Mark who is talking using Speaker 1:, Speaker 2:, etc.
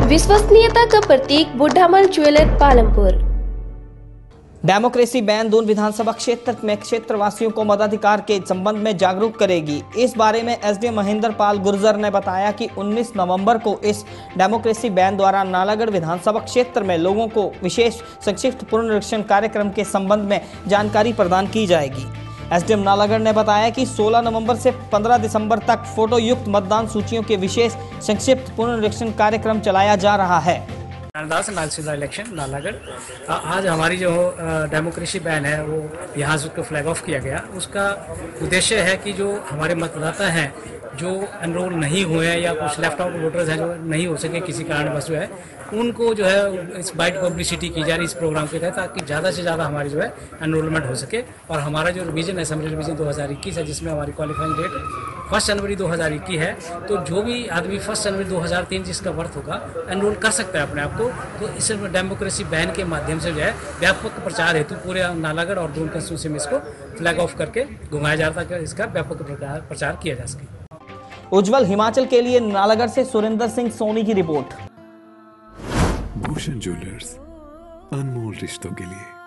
Speaker 1: विश्वसनीयता का प्रतीक बुढ़ामल ज्वेलर पालमपुर।
Speaker 2: डेमोक्रेसी बैन दून विधानसभा क्षेत्र में क्षेत्रवासियों को मताधिकार के संबंध में जागरूक करेगी। इस बारे में एसडीएम महेंद्र पाल गुर्जर ने बताया कि 19 नवंबर को इस डेमोक्रेसी बैन द्वारा नालागढ़ विधानसभा क्षेत्र में लोगों को विशेष संक्षिप्त पुनरीक्षण कार्यक्रम के संबंध में जानकारी प्रदान की जाएगी। एसडीएम नालागढ़ ने बताया कि 16 नवंबर से 15 दिसंबर तक फोटो युक्त मतदान सूचियों के विशेष संक्षिप्त पुनरीक्षण कार्यक्रम चलाया जा रहा है।
Speaker 3: नालसीदा इलेक्शन नालागढ़। आज हमारी जो डेमोक्रेसी बैन है वो यहाँ से उसको फ्लैग ऑफ किया गया। उसका उद्देश्य है कि जो हमारे मतदाता हैं जो एनरोल नहीं हुए हैं या कुछ लेफ्ट आउट वोटर्स हैं जो नहीं हो सके किसी कारणवश जो है, उनको जो है इस वाइड पब्लिसिटी की जा रही इस प्रोग्राम के तहत, ताकि ज़्यादा से ज़्यादा हमारी जो है एनरोलमेंट हो सके। और हमारा जो रिवीजन है असेंबली रिवीजन 2021 है, जिसमें हमारी क्वालिफाइंग डेट 1 जनवरी 2021 है। तो जो भी आदमी 1 जनवरी 2003 जिसका बर्थ होगा एनरोल कर सकता है अपने आप को। तो इस डेमोक्रेसी बैन के माध्यम से जो है व्यापक प्रचार हेतु पूरे नालागढ़ और दून कंस्टिट्यूंसी में इसको फ्लैग ऑफ करके घुमाया जा रहा था कि इसका व्यापक प्रचार किया जा सके।
Speaker 2: उज्जवल हिमाचल के लिए नालागढ़ से सुरेंद्र सिंह सोनी की रिपोर्ट।
Speaker 4: भूषण ज्वेलर्स, अनमोल रिश्तों के लिए।